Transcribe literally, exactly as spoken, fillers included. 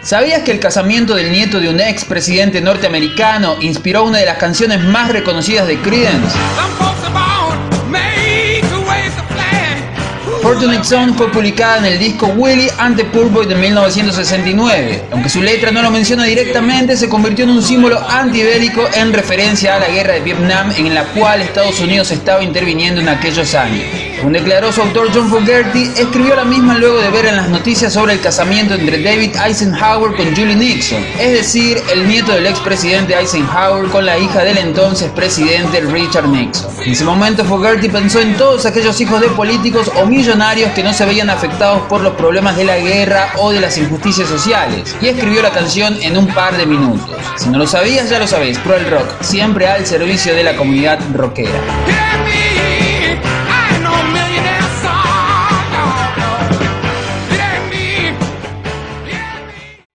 ¿Sabías que el casamiento del nieto de un ex presidente norteamericano inspiró una de las canciones más reconocidas de Creedence? Fortunate Son fue publicada en el disco Willie and the Poor Boy de mil novecientos sesenta y nueve. Aunque su letra no lo menciona directamente, se convirtió en un símbolo antibélico en referencia a la guerra de Vietnam, en la cual Estados Unidos estaba interviniendo en aquellos años. Según declaró su autor John Fogerty, escribió la misma luego de ver en las noticias sobre el casamiento entre David Eisenhower con Julie Nixon, es decir, el nieto del expresidente Eisenhower con la hija del entonces presidente Richard Nixon. En ese momento Fogerty pensó en todos aquellos hijos de políticos o millonarios que no se veían afectados por los problemas de la guerra o de las injusticias sociales, y escribió la canción en un par de minutos. Si no lo sabías, ya lo sabéis, Pro el Rock, siempre al servicio de la comunidad rockera.